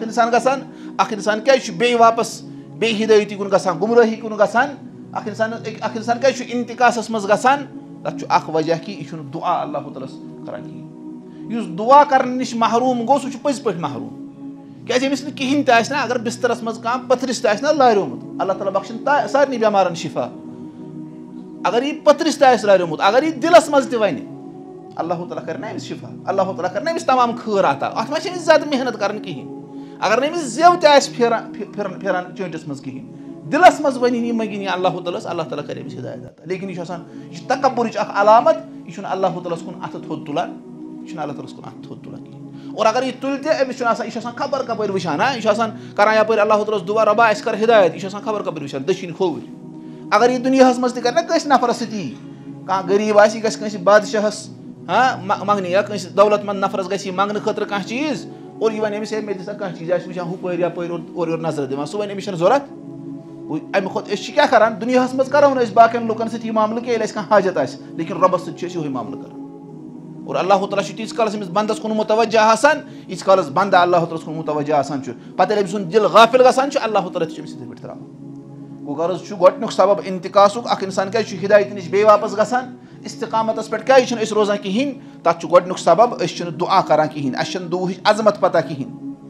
इंसान गसान क्या बे वापस बे हिदायती कुन गसान गुमराही कुन गसान इंसान क्या इंतकासस मज गसान तथ वजह कि यह दुआ अल्लाह ताला करान कहीं दुआ करने निश महरूम गो सह पज पे महरूम क्या अमिस कहें ना अगर बिस्तरस मज कह पथरिस ना लारोमुत अल्लाह ताला बख्शन सारे बेमारन शिफा अगर यह पथरिस लारोमुत अगर यह दिलस मज वन अल्लाह ताला कर शिफा अल्लाह ताला कर तमाम खैर अता अत मे ज्यादा मेहनत कर कहें अगर नमिस जेव फेरान चंटिस मज कहें दिलस मज वन मगिन अल्लाह ताला कर हिदायत अता लेकिन यह तकब्बुर अलामत यह अल्लाह ताला कुन अथ थोद तुलान यह अल्लाह ताला कुन अथ थोद तुलान और अगर यह तुल तमिस खबर कपर वुचान यह करान यप अल्लाह ताला दुआ रबा कर हिदायत यह खबर कपर वुचान दक्षिण खोवर अगर यह दुनिया मज कर नफरस सती कह गरीब आस बादशाहस मंगने या दौलतमंद नफरस ग मंगने खतर कह चीज और यह वन मे दिसा कह चीज वुचान हुपर यपर और नजर दिवान सह वन अमिस जरूरत अमे खुद क्या करान दुनिया मज करो बाकी लुकन सह मामल कह हाजत आ लेकिन रबस सह मामल कर और अल्लाह ताला तीस कालस अमिस बंदस कुन मुतवज्जा आसान यीस कालस बंदा अल्लाह ताला कुन मुतवज्जा आसान पता अमिस दिल गाफिल गसान अल्लाह ताला अमिस पे त्रा गो गर्ज गोडनुक सबब इंतकासुक इंसान क्या हिदायत नश बे वापस गसान इस्तिकामतस पे क्या रोजान कहें तथ गोडनुक सबब दुआ करान कहें दुह अजमत पता कहें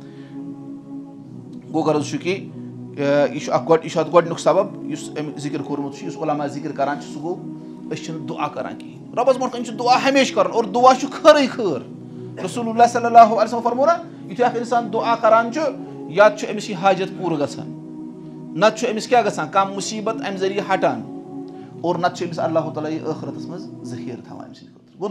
गो गर्ज कि यह गोडनुक सबब जिक्र कोर्मुत उलमा जिक्र करान सह गो दुआ करान कहें रबस मोट दुआ हमेशा कर और दुआ खर खर रसूलुल्लाह सल्लल्लाहु अलैहि वसल्लम फरमोना युथ इंसान दुआ करान या अमिस हाजत पूर गसान नत अमिस क्या गसान कम मुसीबत अमि जरिए हटान और नत अमिस अल्लाह ताला आखिरतस मज जखीर थवान गो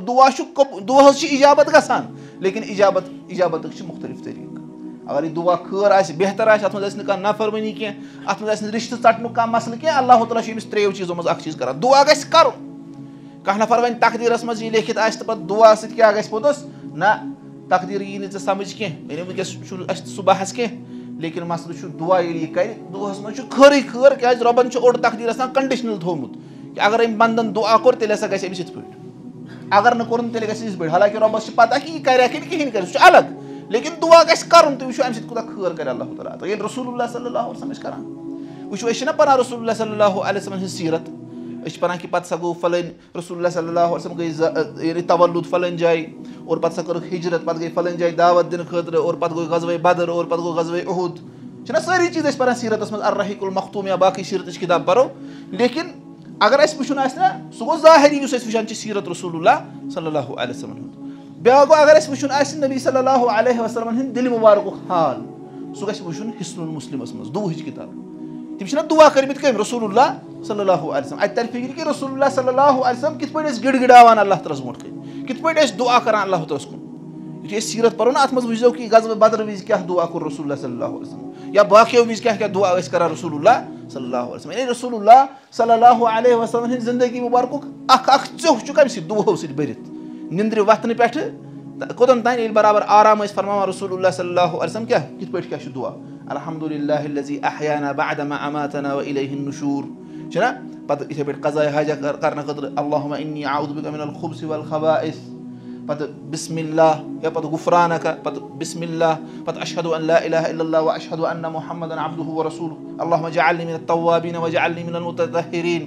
दुआ इजाबत गसान लेकिन इजाबत मुख्तलिफ तरीक अगर यह दुआ खर बेहतर अत मह नफरमनी कह अत मह रिश्ते चटनुक कह मसल कह अल्लाह ताला अमिस त्रेव चीजों मज चीज कर दुआ गस कर कह नफर वन तकदीरस मज लिखित तो दुआ सत क्या पोतस ना तकदीर यी नी समझ कह वनस सह बहस कह लेकिन मसल दुआ ये कर दुहस मज खर खर क्या रबन ओड तकदीरस कंडीशनल थोमुत कि अगर अम बंदन दुआ कोर तेल हसा गस अमिस पे अगर न कोर तेल गस पे हालांकि रबस पता कि यह कर कहें कर अलग लेकिन दुआ गस कर तुम वो अमि कूत खर कर अल्लाह ताला तो ये रसूलुल्लाह सल्लल्लाहु अलैहि वसल्लम करान वो पढ़ा रसूलुल्लाह सल्लल्लाहु अलैहि वसल्लम हज सीरत पढ़ा कि पत सा गो फलन रसूलुल्लाह सल्लल्लाहु अलैहि वसल्लम गई तवल्लुद फलन जाय और पत सा कर हिजरत पत गई फलन जाय दावत दिन खतर और पत गो गज़वे बदर और पत गो गज़वे उहुद सारी चीज़ पढ़ा सीरतस मज अर्रहीकुल मखतूम या बाकी सीरत किताब पढ़ो लेकिन अगर वुचन ना सह गो ज़ाहिरी वुचान सीरत रसूलुल्लाह सल्लल्लाहु अलैहि वसल्लम ब्या गो अगर वुचन नबी सल्लल्लाहु अलैहि वसल्लम दिल मुबारक हाल सह वुचन हिस्नुल मुस्लिमस मज दुहच किताब तम दुआ कर्मित कम रसूलुल्लाह सल्लल्लाहु अलैहि वसल्लम अत तर फिक्र कि रसूलुल्लाह सल्लल्लाहु अलैहि वसल्लम कित पे गिड़गिड़ावान अल्लाह ताला मोट कित पे दुआ करान अल्लाह ताला कुन यु सीरत पढ़ो ना अत मज वुचो कि गज़वे बदर विज क्या दुआ कर रसूलुल्लाह सल्लल्लाहु अलैहि वसल्लम या बाकियों विज क्या दुआ करान रसूलुल्लाह सल्लल्लाहु अलैहि वसल्लम रसूलुल्लाह सल्लल्लाहु अलैहि वसल्लम जिंदगी मुबारक चोह कम दुहो सत भरित निंद्र वतन पे कोतन तान बराबर आराम फरमावा रसूलुल्लाह सल्लल्लाहु अलैहि वसल्लम क्या कित पे क्या दुआ अल्हम्दुलिल्लाहिल्लज़ी अहयाना बअदमा अमातना व इलैहिन नुशूर छना पत इथे पे क़ज़ा हाजा करना खतर अल्लाहुम्मा इन्नी अऊज़ु बिका मिनल खुब्सि वल खबाइस पत बिस्मिल्लाह या पत गुफरानक पत बिस्मिल्लाह पत अशहदु अन ला इलाहा इल्लल्लाह व अशहदु अन्न मुहम्मदन अब्दुहु व रसूलुहु अल्लाहुम्मा जअलनी मिनत तव्वाबीन व जअलनी मिनल मुततहिरीन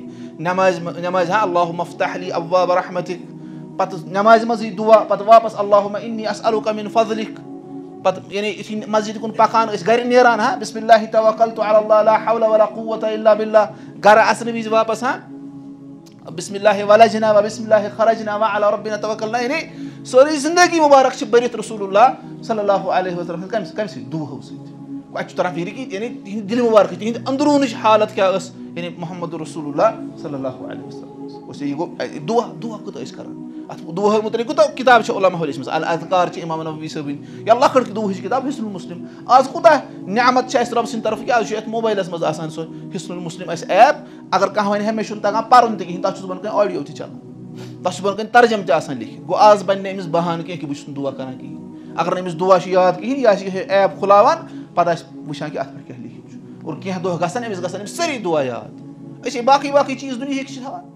नमाज हां अल्लाहुम्मा इफ्तह ली अब्वाब रहमतिक पत नमाज मज दुआ पत वापस अल्लाहुम्मा इन्नी अस्अलुका मिन फज़लिक पत यानी मस्जिद कुन पकान घर नेरान हाँ बिस्मिल्लाहि तवक्कलतु अला ला हौला वला कुव्वता इल्ला बिल्लाह घर असन विज वापस हाँ बिस्मिल्लाहि वलजना व बिस्मिल्लाहि खरजना व अला रब्बिना तवक्कलना यानी सारी जिंदगी मुबारक बरित रसूलुल्लाह सल्लल्लाहु अलैहि वसल्लम कम दुहो सत तरह फिर कि यानी दिल मुबारक तिहद अंदरून हालत क्या यानी मोहम्मद रसूलुल्लाह सल्लल्लाहु अलैहि वसल्लम गो दुआ दुआ कूत करान अत दुह मुतलिक कूत किताब उलमा लिखमस अल अज़कार इमाम नबवी सबन या लकट दुहच किताब हिस्नुल मुस्लिम आज कूत नियामत रब सद तरफ क्या मोबाइलस मज आसान सो हिस्नुल मुस्लिम ऐप अगर कह वन मे तगान पर्न तहन तथ बन ऑडियो चलान तथ बन तर्जम तहन लिखित गो आज बन अमिस बहान कह कि बहुत दुआ करान कहें अगर अमिस दुआ याद कहें यह ऐप खुलावान पता वुचान कि अत पे क्या लिखित और कह दह गसन अमिस सारी दुआ याद बाकी बाकी चीज दुनिया